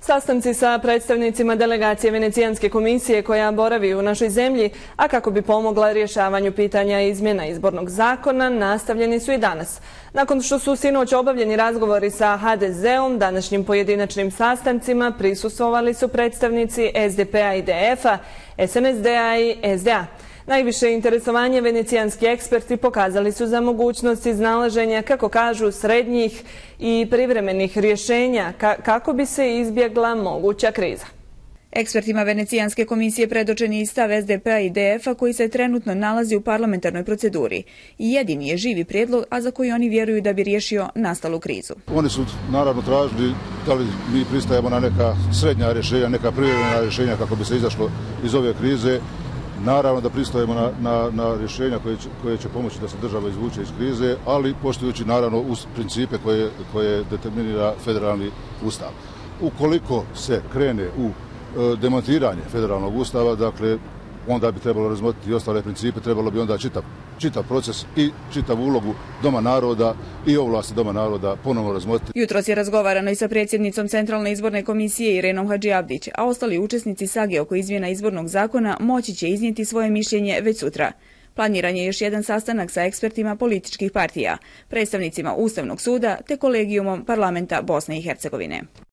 Sastanci sa predstavnicima delegacije Venecijanske komisije koja boravi u našoj zemlji, a kako bi pomogla rješavanju pitanja izmjena izbornog zakona, nastavljeni su i danas. Nakon što su sinoć obavljeni razgovori sa HDZ-om, današnjim pojedinačnim sastancima prisustvovali su predstavnici SDP-a i DF-a, SNSD-a i SDA. Najviše interesovanje venecijanski eksperti pokazali su za mogućnost iznalaženja, kako kažu, srednjih i privremenih rješenja kako bi se izbjegla moguća kriza. Ekspertima Venecijanske komisije predočen je i stav SDP-a i DF-a koji se trenutno nalazi u parlamentarnoj proceduri. I jedini je živi prijedlog, a za koji oni vjeruju da bi riješio nastalu krizu. Oni su naravno tražili da li mi pristajemo na neka srednja rješenja, neka privremena rješenja kako bi se izašlo iz ove krize. Naravno da pristajemo na rješenja koje će pomoći da se država izvuče iz krize, ali poštujući naravno uz principe koje determinira federalni ustav. Ukoliko se krene u demontiranje federalnog ustava, dakle, onda bi trebalo razmotriti i ostale principe, trebalo bi onda čitav proces i čitavu ulogu Doma naroda i ovlasti Doma naroda ponovno razmotriti. Jutros je razgovarano i sa predsjednicom Centralne izborne komisije Irenom Hadžiavdić, a ostali učesnici sage oko izmjena izbornog zakona moći će iznijeti svoje mišljenje već sutra. Planiran je još jedan sastanak sa ekspertima političkih partija, predstavnicima Ustavnog suda te kolegijumom parlamenta Bosne i Hercegovine.